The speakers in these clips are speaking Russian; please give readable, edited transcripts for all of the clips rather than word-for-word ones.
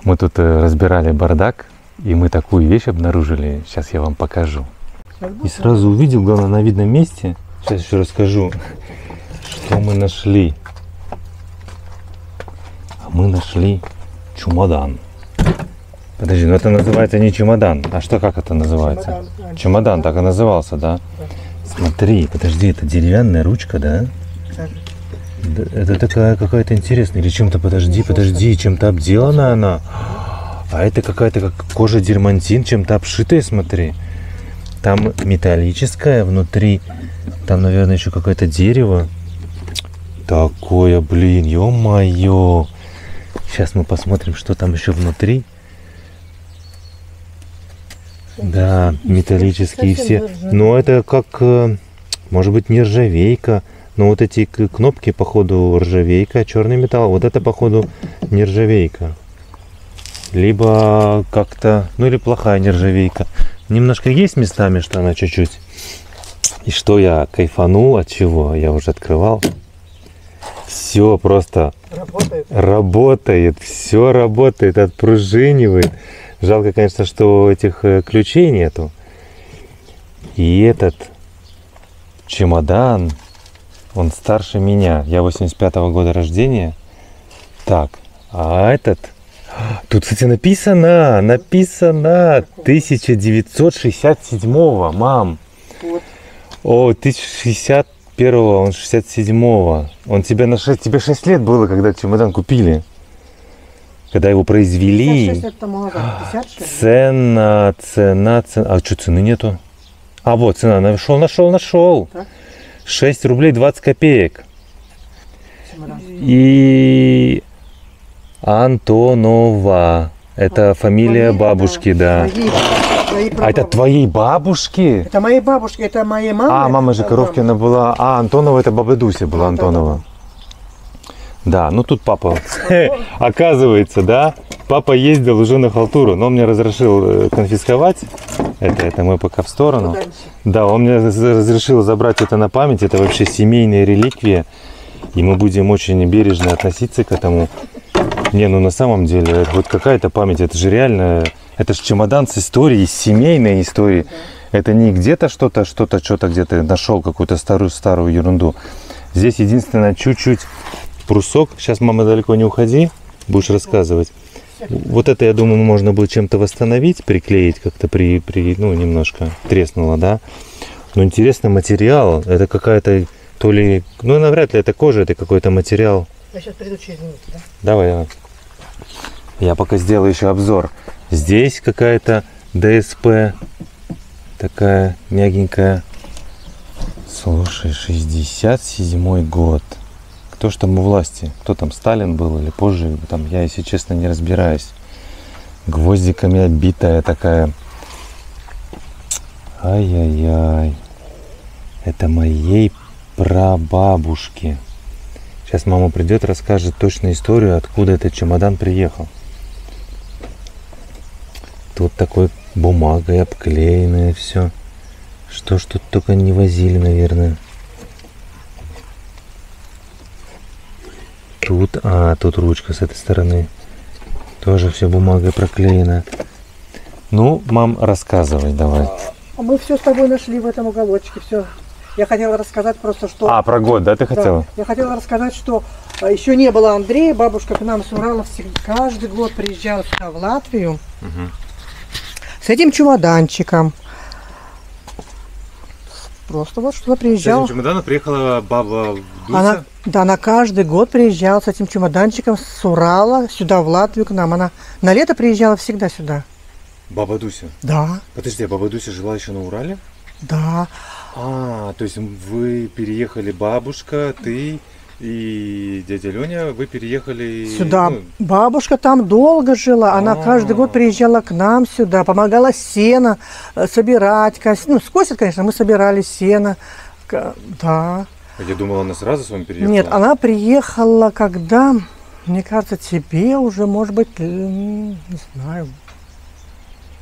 Мы тут разбирали бардак, и мы такую вещь обнаружили. Сейчас я вам покажу. И сразу увидел, главное, на видном месте. Сейчас еще расскажу, что мы нашли. А мы нашли чемодан. Подожди, ну это называется не чемодан. А что, как это называется? Чемодан, так и назывался, да? Смотри, подожди, это деревянная ручка, да? Это такая какая-то интересная. Или чем-то, подожди, чем-то обделана она. А это какая-то как кожа дермантин, чем-то обшитая, смотри. Там металлическая внутри. Там, наверное, еще какое-то дерево. Такое, блин, ё-моё. Сейчас мы посмотрим, что там еще внутри. Да, металлические все. Но это как, может быть, нержавейка. Но вот эти кнопки, походу, ржавейка, черный металл. Вот это, походу, нержавейка. Либо как-то, ну или плохая нержавейка. Немножко есть местами, что она чуть-чуть. И что я кайфанул, от чего я уже открывал. Все просто работает, все работает, отпружинивает. Жалко, конечно, что этих ключей нету. И этот чемодан, он старше меня. Я 85-го года рождения. Так, а этот... Тут, кстати, написано 1967-го, мам. Вот. О, 1061-го, он 67-го. Он тебе 6 лет было, когда чемодан купили. Когда его произвели. 56 это молодо, 56. Цена. А что, цены нету? А вот цена, нашел. Так. 6 рублей 20 копеек. Чемодан. И Антонова. Это фамилия бабушки, да. А это твоей бабушки? Это моей бабушки, это моей мамы. А, мама же Коровкина была. А, Антонова это баба Дуся была, Антонова. Да, ну тут папа, оказывается, да, папа ездил уже на халтуру, но он мне разрешил конфисковать. Это мы пока в сторону. Да, он мне разрешил забрать это на память. Это вообще семейная реликвия. И мы будем очень бережно относиться к этому. Не, ну на самом деле, это вот какая-то память, это же реально, это же чемодан с историей, с семейной историей. Это не где-то что-то где-то нашел какую-то старую ерунду. Здесь единственное чуть-чуть брусок. Сейчас, мама, далеко не уходи, будешь рассказывать. Вот это, я думаю, можно будет чем-то восстановить, приклеить как-то ну, немножко треснуло, да. Но интересный материал, это какая-то, то ли, ну, навряд ли это кожа, это какой-то материал. Я сейчас приду через минуту, да? Давай. Я пока сделаю еще обзор. Здесь какая-то ДСП, такая мягенькая. Слушай, 67-й год. Кто ж там у власти? Кто там, Сталин был или позже? Там, я, если честно, не разбираюсь. Гвоздиками обитая такая. Ай-яй-яй. Это моей прабабушки. Сейчас мама придет, расскажет точную историю, откуда этот чемодан приехал. Тут такой бумагой обклеенное все. Что ж тут только не возили, наверное. Тут ручка с этой стороны. Тоже все бумагой проклеено. Ну, мам, рассказывай давай. А мы все с тобой нашли в этом уголочке, все. Я хотела рассказать просто, что... А, про год, да, ты хотела? Да, я хотела рассказать, что еще не было Андрея, бабушка к нам с Урала каждый год приезжала сюда, в Латвию, с этим чемоданчиком. Просто вот что приезжала. С этим чемоданом приехала баба Дуся? Она каждый год приезжала с этим чемоданчиком с Урала сюда, в Латвию, к нам. Она на лето приезжала всегда сюда. Баба Дуся? Да. Подожди, а баба Дуся жила еще на Урале? Да. А, то есть вы переехали, бабушка, ты и дядя Леня, вы переехали... Сюда. Ну... Бабушка там долго жила, она каждый год приезжала к нам сюда, помогала сено собирать. Ну, скосит, конечно, мы собирали сено. Да. Я думала, она сразу с вами переехала? Нет, она приехала, когда, мне кажется, тебе уже, может быть, не знаю,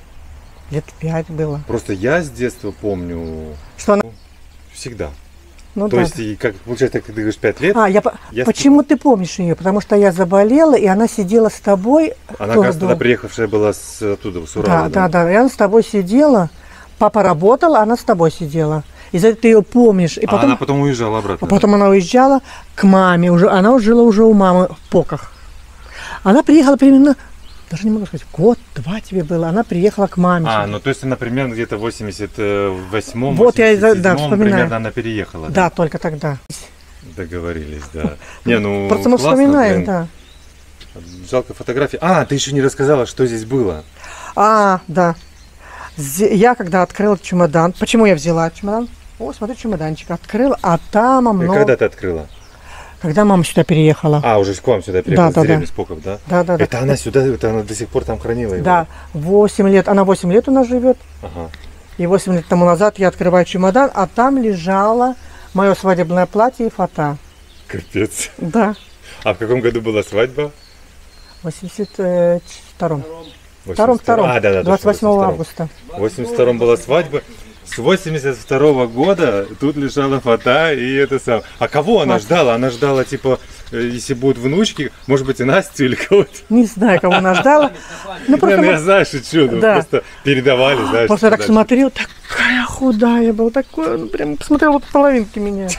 лет 5 было. Просто я с детства помню, что она... всегда. Ну, То да. есть, и как получается, как ты говоришь, 5 лет, Я Почему ты помнишь ее? Потому что я заболела, и она сидела с тобой. она, тоже кажется, тогда дома. приехавшая была оттуда, с Урала. Да. И она с тобой сидела. Папа работал, а она с тобой сидела. И за это ты ее помнишь. И А потом, она потом уезжала обратно. а потом она уезжала к маме. Она уже жила уже у мамы в Поках. Она приехала примерно, даже не могу сказать, год-два тебе было. Она приехала к маме. А, ну то есть она примерно где-то в 88-м, Вот я и 87-м вспоминаю. примерно она переехала. Да, только тогда. Договорились, да. Не, ну Просто мы классно, вспоминаем, блин. да. Жалко фотографии. А, ты еще не рассказала, что здесь было. Да. Я когда открыла чемодан, почему я взяла чемодан? О, смотри, чемоданчик открыла, а там много... Когда ты открыла? Когда мама сюда переехала. А, уже к вам сюда приехала, Да, с деревни да. Споков, да? Да. Это она сюда, это она до сих пор там хранила его? Да, 8 лет. Она 8 лет у нас живет. Ага. И 8 лет тому назад я открываю чемодан, а там лежало мое свадебное платье и фото. Капец. Да, А в каком году была свадьба? в 82-м. 82-м. А, да, 28 августа. В 82-м была свадьба. С 82-го года тут лежала фото и это сам. А кого она ждала? Она ждала, типа, если будут внучки, может быть, и Настю или кого-то. Не знаю, кого она ждала. Ну, просто, Я знаю, шучу, ну, Да. просто передавали, знаешь. просто я так дальше. смотрел, такая худая была, такой, ну, прям посмотрел вот половинки меня.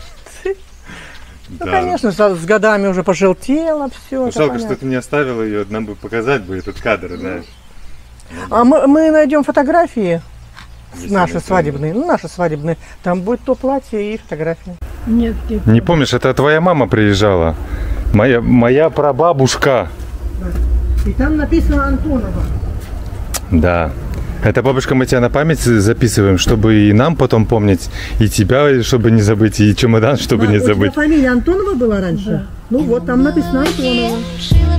Ну, Да. конечно, с годами уже пожелтело все. Ну, жалко, что ты не оставила ее, нам бы показать бы этот кадр, знаешь. А мы найдем фотографии Если наши найдем. свадебные. Ну, наши свадебные. Там будет то платье и фотографии. Нет, Не помнишь, это твоя мама приезжала? Моя прабабушка. И там написано Антонова. Да. Это, бабушка, мы тебя на память записываем, чтобы и нам потом помнить, и тебя, чтобы не забыть, и чемодан, чтобы не У тебя забыть. фамилия Антонова была раньше? Да. Ну вот, там написано Антонова.